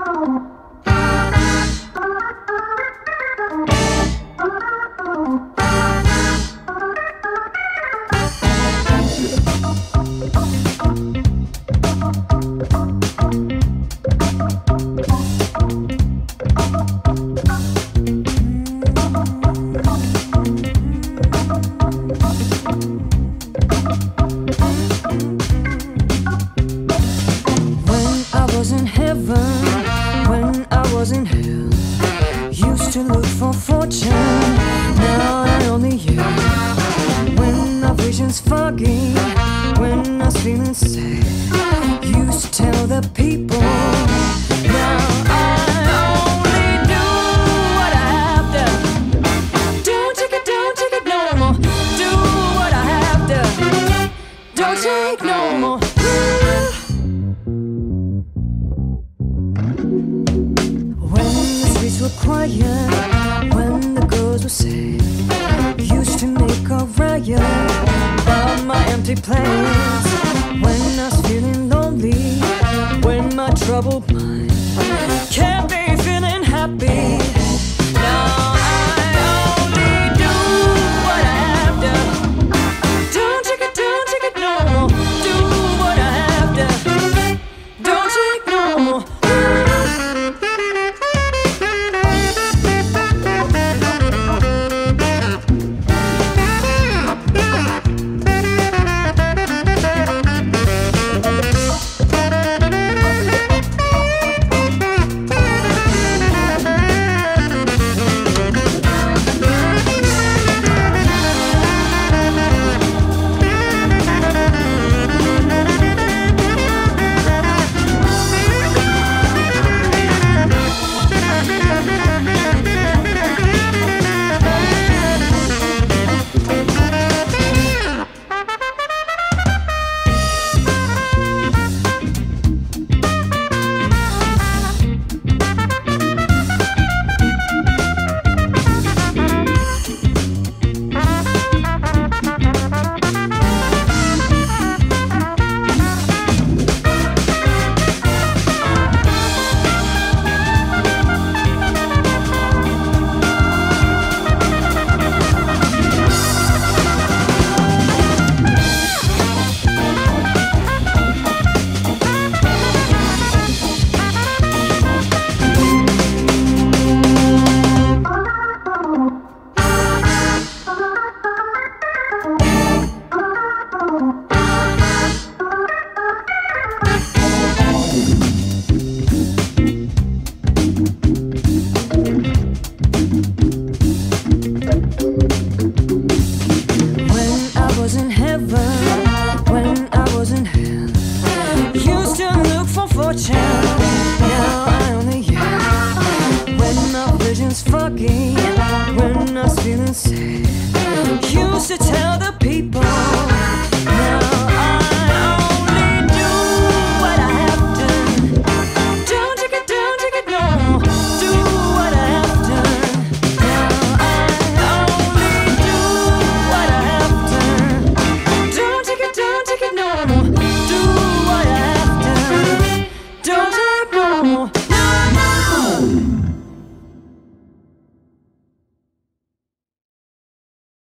When I was in hell, used to look for fortune, now I only yell. When my vision's foggy, when I was feeling sad, used to tell the people, now I only do what I have to. Don't take it no more. Do what I have to. Don't take no more. Were quiet when the girls were sad, used to make a riot about my empty place. When I was feeling lonely, when my troubled mind can't be feeling happy, now I only do what I have to. Don't take it no more. Do what I have to. Don't take no more. When I was in hell, used to look for fortune, now I only yell. When my vision's foggy, when I was feeling sad, used to tell the people.